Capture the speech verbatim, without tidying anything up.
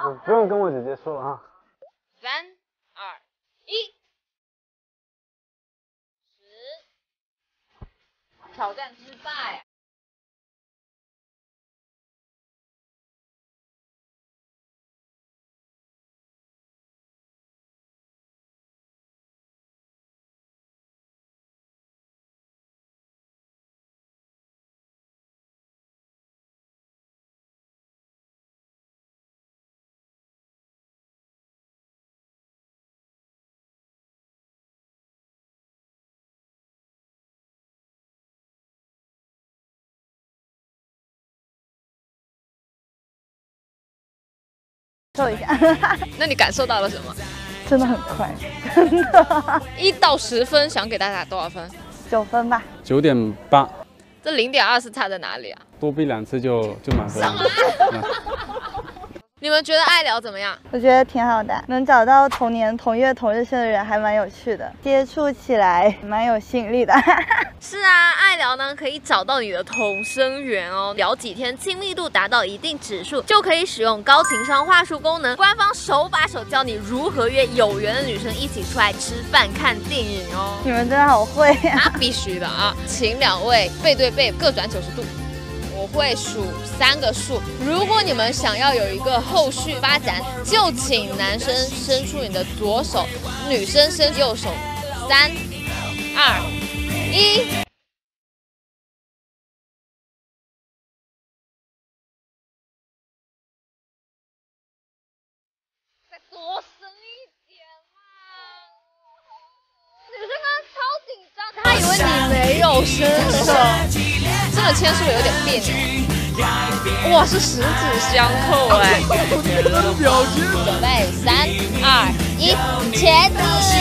我不用跟我姐姐说了啊。 三二一，十，挑战失败。 受一下， 那你感受到了什么？ 真的很快，真的。 一到十分，想给大家打多少分？ 九分吧。 九点八。 这零点二是差在哪里啊？ 多逼两次就就满分了。 你们觉得爱聊怎么样？ 我觉得挺好的，能找到同年同月同日生的人还蛮有趣的，接触起来蛮有吸引力的。 是啊，爱聊呢可以找到你的同生缘哦，聊几天亲密度达到一定指数，就可以使用高情商话术功能，官方手把手教你如何约有缘的女生一起出来吃饭看电影哦。 你们真的好会啊！ 那必须的啊，请两位背对背各转九十度。我会数三个数，如果你们想要有一个后续发展，就请男生伸出你的左手，女生伸右手。三、二、一。再多深一点嘛！女生刚刚超紧张，她以为你没有伸手。真的牵手有点别扭，哇，是十指相扣哎！准备三二一，茄子。